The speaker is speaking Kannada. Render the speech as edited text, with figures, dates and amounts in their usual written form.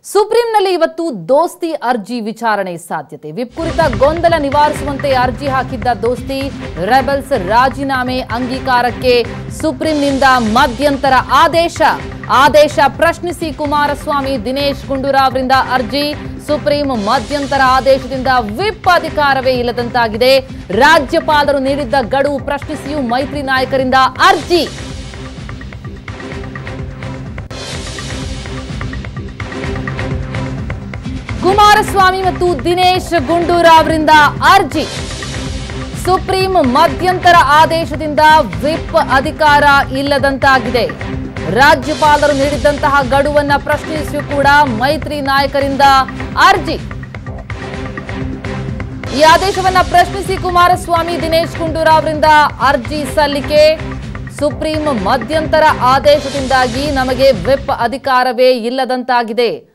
ಸುಪ್ರೀಂನಲ್ಲಿ ಇವತ್ತು ದೋಸ್ತಿ ಅರ್ಜಿ ವಿಚಾರಣೆ ಸಾಧ್ಯತೆ. ವಿಪ್ ಕುರಿತ ಗೊಂದಲ ನಿವಾರಿಸುವಂತೆ ಅರ್ಜಿ ಹಾಕಿದ್ದ ದೋಸ್ತಿ ರೆಬೆಲ್ಸ್ ರಾಜೀನಾಮೆ ಅಂಗೀಕಾರಕ್ಕೆ ಸುಪ್ರೀಂನಿಂದ ಮಧ್ಯಂತರ ಆದೇಶ ಪ್ರಶ್ನಿಸಿ ಕುಮಾರಸ್ವಾಮಿ ದಿನೇಶ್ ಗುಂಡೂರಾವ್ ಅವರಿಂದ ಅರ್ಜಿ. ಸುಪ್ರೀಂ ಮಧ್ಯಂತರ ಆದೇಶದಿಂದ ವಿಪ್ ಅಧಿಕಾರವೇ ಇಲ್ಲದಂತಾಗಿದೆ. ರಾಜ್ಯಪಾಲರು ನೀಡಿದ್ದ ಗಡುವು ಪ್ರಶ್ನಿಸಿಯೂ ಮೈತ್ರಿ ನಾಯಕರಿಂದ ಅರ್ಜಿ. ಕುಮಾರಸ್ವಾಮಿ ಮತ್ತು ದಿನೇಶ್ ಗುಂಡೂರಾವ್ ಅವರಿಂದ ಅರ್ಜಿ. ಸುಪ್ರೀಂ ಮಧ್ಯಂತರ ಆದೇಶದಿಂದ ವಿಪ್ ಅಧಿಕಾರ ಇಲ್ಲದಂತಾಗಿದೆ. ರಾಜ್ಯಪಾಲರು ನೀಡಿದಂತಹ ಗಡುವನ್ನ ಪ್ರಶ್ನಿಸಿಯೂ ಕೂಡ ಮೈತ್ರಿ ನಾಯಕರಿಂದ ಅರ್ಜಿ. ಈ ಆದೇಶವನ್ನ ಪ್ರಶ್ನಿಸಿ ಕುಮಾರಸ್ವಾಮಿ ದಿನೇಶ್ ಗುಂಡೂರಾವ್ ಅವರಿಂದ ಅರ್ಜಿ ಸಲ್ಲಿಕೆ. ಸುಪ್ರೀಂ ಮಧ್ಯಂತರ ಆದೇಶದಿಂದಾಗಿ ನಮಗೆ ವಿಪ್ ಅಧಿಕಾರವೇ ಇಲ್ಲದಂತಾಗಿದೆ.